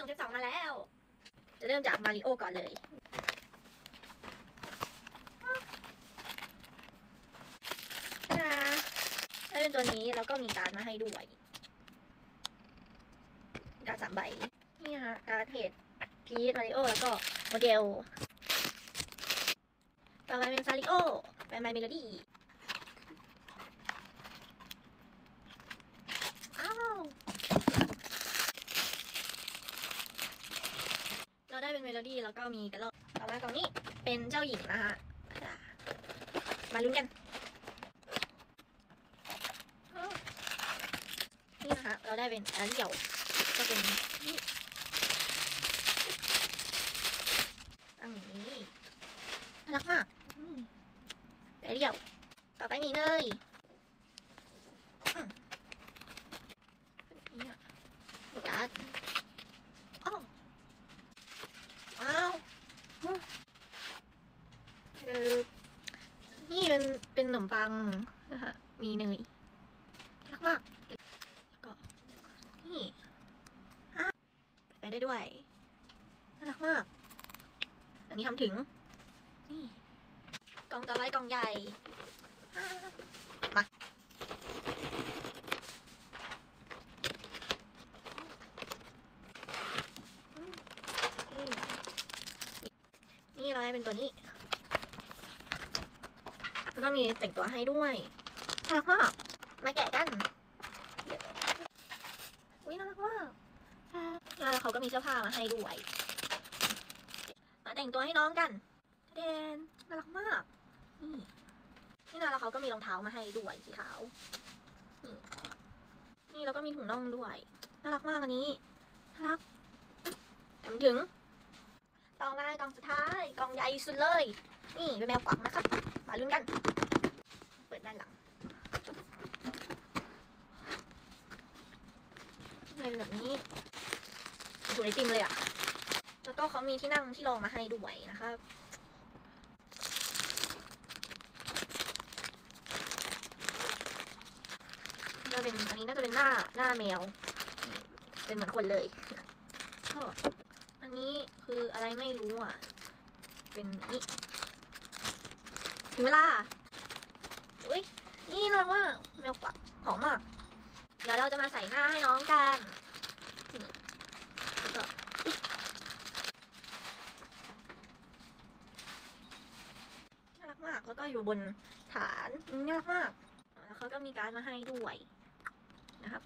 ส่ง12มาแล้วจะเริ่มจากมาริโอก่อนเลยถ้าเป็นตัวนี้แล้วก็มีการ์ดมาให้ด้วยการ์ด3 ใบนี่ค่ะการ์ดเทดพีชมาริโอแล้วก็โมเดลต่อไปเป็นซาริโอเป็นไมเมโลดี้เราได้เป็นเมโลดี้แล้วก็มีกระรอกต่อมากล่องนี้เป็นเจ้าหญิงนะคะมาลุ้นกันนี่นะคะเราได้เป็นแอเรียลก็เป็นนี่ตั้งอย่างนี้น่ารักมากแอเรียลต่อไปมีเนยนี่ค่ะการ์ดว้าวนี่เป็นขนมปังนะคะมีเนยรักมากแล้วก็นี่ไปได้ด้วยน่ารักมากอันนี้ทำถึงนี่กล่องต่อไปกล่องใหญ่มานี่เราได้เป็นตัวนี้แล้วก็มีแต่งตัวให้ด้วยน่ารักมากมาแกะกันอุ้ยน่ารักมากแล้วเขาก็มีเสื้อผ้ามาให้ด้วยมาแต่งตัวให้น้องกันเดนน่ารักมากนี่นะแล้วเขาก็มีรองเท้ามาให้ด้วยสีขาวนี่แล้วก็มีถุงน่องด้วยน่ารักมากอันนี้น่ารักถึงต่อมากล่องสุดท้ายกล่องใหญ่สุดเลยนี่เป็นแมวกวักนะครับมาลุ้นกันเปิดด้านหลังเป็นแบบนี้ถูกไอติมเลยอ่ะแล้วก็เขามีที่นั่งที่รองมาให้ด้วยนะครับจะเป็นอันนี้น่าจะเป็นหน้าแมวเป็นเหมือนคนเลยก็อันนี้คืออะไรไม่รู้อ่ะเป็นนี่ถึงเวลาอุ้ยนี่เราว่าแมวกวักหอมมากเดี๋ยวเราจะมาใส่หน้าให้น้องกันแล้วก็น่ารักมากแล้วก็อยู่บนฐานน่ารักมากแล้วเขาก็มีการ์ดมาให้ด้วยนะครับ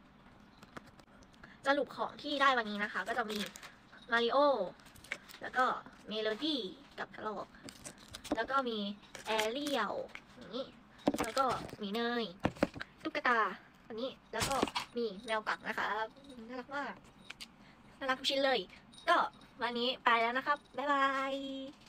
สรุปของที่ได้วันนี้นะคะก็จะมีมาริโอแล้วก็เมโลดี้กับกระรอกแล้วก็มีแอเรียลนี้แล้วก็มีเนยตุ๊กตาอันนี้แล้วก็มีแมวกักนะคะน่ารักมากน่ารักทุกชิ้นเลยก็วันนี้ไปแล้วนะครับบ๊ายบาย